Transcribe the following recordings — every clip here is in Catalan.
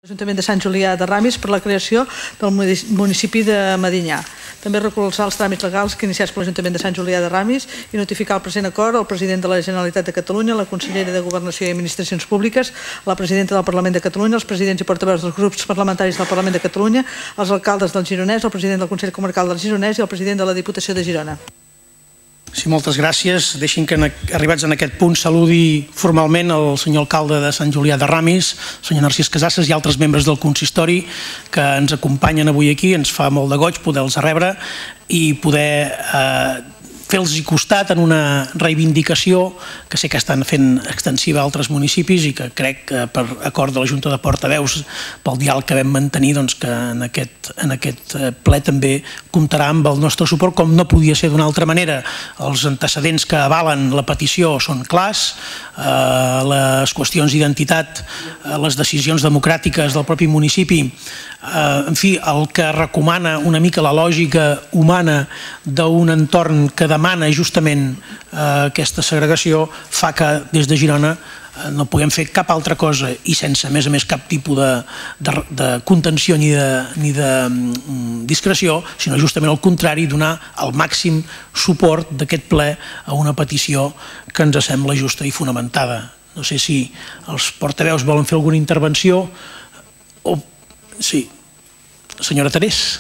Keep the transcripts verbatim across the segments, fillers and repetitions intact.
L'Ajuntament de Sant Julià de Ramis per la creació del municipi de Medinyà. També recolzar els tràmits legals que iniciats per l'Ajuntament de Sant Julià de Ramis i notificar el present acord al president de la Generalitat de Catalunya, la consellera de Governació i Administracions Públiques, la presidenta del Parlament de Catalunya, els presidents i portaveus dels grups parlamentaris del Parlament de Catalunya, els alcaldes del Gironès, el president del Consell Comarcal del Gironès i el president de la Diputació de Girona. Sí, moltes gràcies. Deixin que, arribats en aquest punt, saludi formalment el senyor alcalde de Sant Julià de Ramis, el senyor Narcís Casasses i altres membres del consistori que ens acompanyen avui aquí. Ens fa molt de goig poder-los rebre i poder eh, fer-los costat en una reivindicació que sé que estan fent extensiva a altres municipis i que crec que per acord de la Junta de Portaveus pel diàleg que vam mantenir doncs que en aquest, en aquest ple també comptarà amb el nostre suport, com no podia ser d'una altra manera. Els antecedents que avalen la petició són clars, eh, les qüestions d'identitat, eh, les decisions democràtiques del propi municipi, eh, en fi, el que recomana una mica la lògica humana d'un entorn que demana justament eh, aquesta segregació fa que des de Girona no puguem fer cap altra cosa i sense, a més a més, cap tipus de, de, de contenció ni de, ni de um, discreció, sinó justament al contrari, donar el màxim suport d'aquest ple a una petició que ens sembla justa i fonamentada. No sé si els portaveus volen fer alguna intervenció o... Sí. Senyora Terés.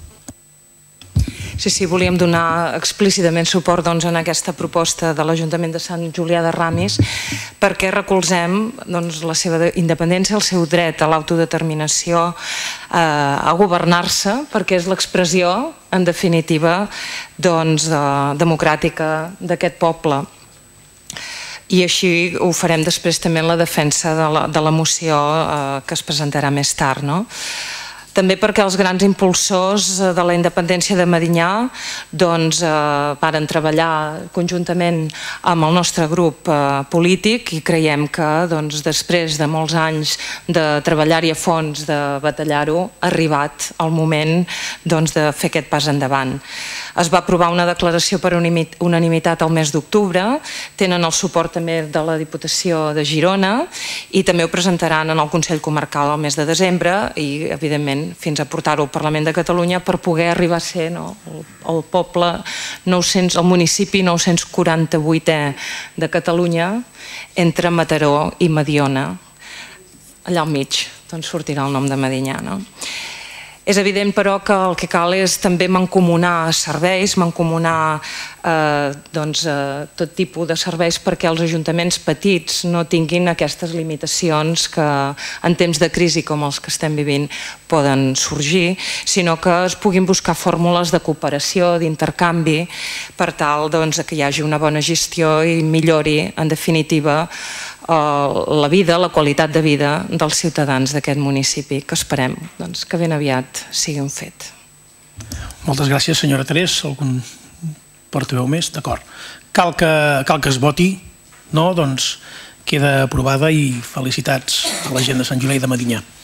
Sí, sí, volíem donar explícitament suport doncs, en aquesta proposta de l'Ajuntament de Sant Julià de Ramis perquè recolzem doncs, la seva independència, el seu dret a l'autodeterminació, eh, a governar-se, perquè és l'expressió, en definitiva, doncs, de, democràtica d'aquest poble. I així ho farem després també en la defensa de la, de la moció eh, que es presentarà més tard, no? També perquè els grans impulsors de la independència de Medinyà doncs, eh, varen treballar conjuntament amb el nostre grup eh, polític i creiem que doncs, després de molts anys de treballar-hi a fons, de batallar-ho, ha arribat el moment doncs, de fer aquest pas endavant. Es va aprovar una declaració per unanimitat el mes d'octubre, tenen el suport també de la Diputació de Girona i també ho presentaran en el Consell Comarcal el mes de desembre i, evidentment, fins a portar-ho al Parlament de Catalunya per poder arribar a ser no, el, el poble nou-cents, el municipi nou-cents quaranta-vuitè de Catalunya entre Mataró i Mediona. Allà al mig doncs, sortirà el nom de Medinyà. No? És evident, però, que el que cal és també mancomunar serveis, mancomunar eh, doncs, eh, tot tipus de serveis perquè els ajuntaments petits no tinguin aquestes limitacions que en temps de crisi com els que estem vivint poden sorgir, sinó que es puguin buscar fórmules de cooperació, d'intercanvi, per tal doncs, que hi hagi una bona gestió i millori, en definitiva, la vida, la qualitat de vida dels ciutadans d'aquest municipi, que esperem doncs, que ben aviat sigui un fet. Moltes gràcies, senyora Terés. Algun portaveu més? D'acord. Cal que, cal que es voti? No? Doncs queda aprovada i felicitats a la gent de Sant Julià de Medinyà.